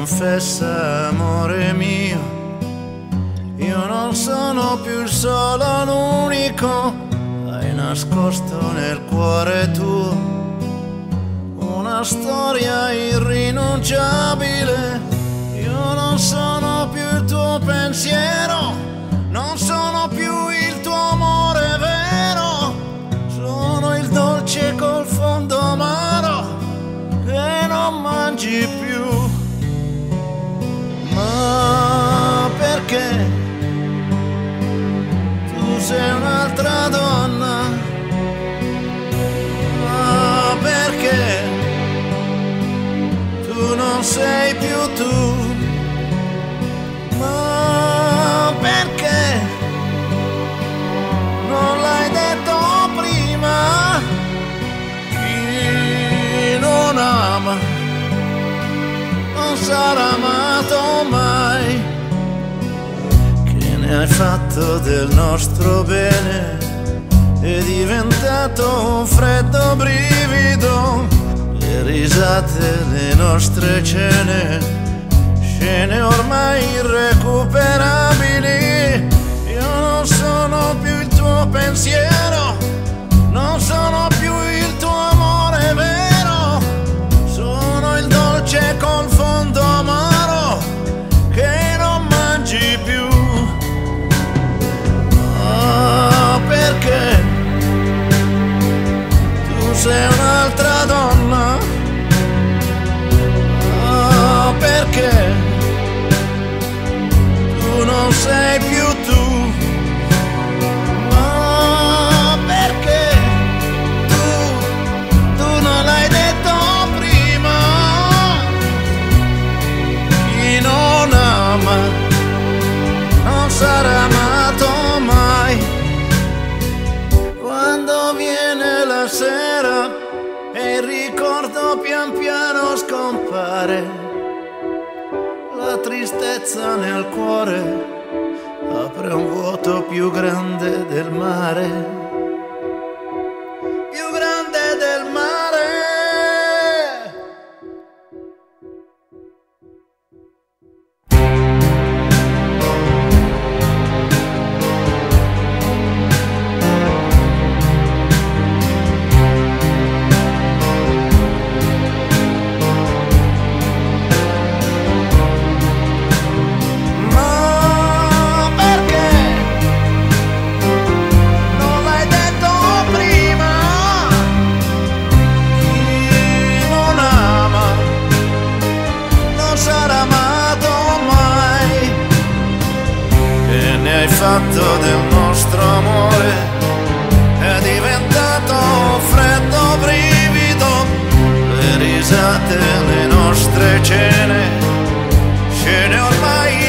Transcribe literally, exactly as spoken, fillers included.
confessa, amore mio, io non sono più il solo, l'unico. Hai nascosto nel cuore tuo una storia irrinunciabile. Io non sono più il tuo pensiero, non sono più il tuo amore vero. Sono il dolce col fondo amaro che non mangi più. Ma perché tu sei un'altra donna? Ma perché tu non sei più tu? Ma perché non l'hai detto prima? Chi non ama non sarà amato mai. Che ne hai fatto del nostro bene? È diventato un freddo brivido. Le risate, le nostre cene, scene ormai irrecuperabili. Io non sono più il tuo pensiero, non sono più il tuo amore vero. Sono il dolce col fondo amaro che non mangi più. Ah, perché tu sei un'altra donna? Ah, perché tu non sei più tu? Ma perché tu, tu non l'hai detto prima? Chi non ama non sarà amato mai. Quando viene la sera e il ricordo pian piano scompare, la tristezza nel cuore apre un vuoto più grande del mare, più grande del mare. Hai fatto del nostro amore, è diventato un freddo brivido. Le risate, le nostre cene, scene ormai